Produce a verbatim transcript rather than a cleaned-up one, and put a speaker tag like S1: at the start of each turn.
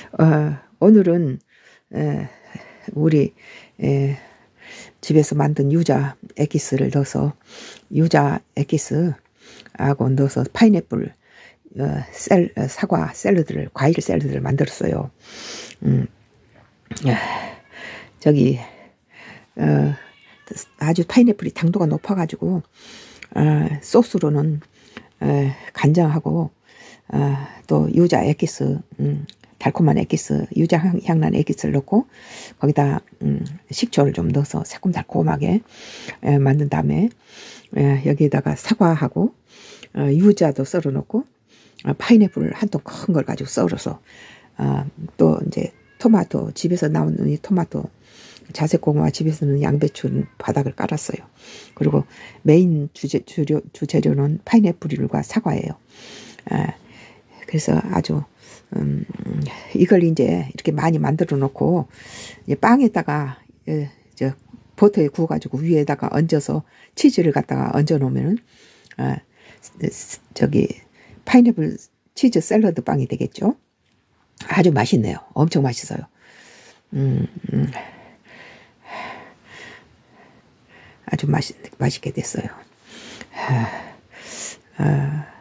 S1: 어, 오늘은 에, 우리 에, 집에서 만든 유자 에기스를 넣어서 유자 에기스하고 넣어서 파인애플 어, 셀, 어, 사과 샐러드를 과일 샐러드를 만들었어요. 음, 저기 어, 아주 파인애플이 당도가 높아가지고 어, 소스로는 어, 간장하고 어, 또 유자 에기스 음, 달콤한 에기스, 유자 향, 향난 에기스를 넣고 거기다 음, 식초를 좀 넣어서 새콤달콤하게 에, 만든 다음에 에, 여기에다가 사과하고 어, 유자도 썰어 놓고 어, 파인애플을 한 통 큰 걸 가지고 썰어서 어, 또 이제 토마토 집에서 나오는 이 토마토 자색 고구마 집에서는 양배추 바닥을 깔았어요. 그리고 메인 주재, 주료, 주재료는 파인애플과 사과예요. 아, 그래서 아주 음, 이걸 이제 이렇게 많이 만들어 놓고 빵에다가 예, 저 버터에 구워가지고 위에다가 얹어서 치즈를 갖다가 얹어 놓으면은 아, 저기 파인애플 치즈 샐러드 빵이 되겠죠. 아주 맛있네요. 엄청 맛있어요. 음, 음. 아주 맛있, 맛있게 됐어요. 아, 아.